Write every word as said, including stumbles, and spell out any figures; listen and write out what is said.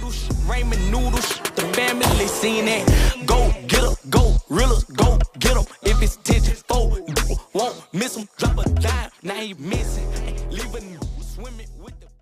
noodles, ramen noodles. The family seen that. Go get up, go realer, go get up. If it's tenfold, won't miss him. Drop a dime, now he missing. Leave a swimming with the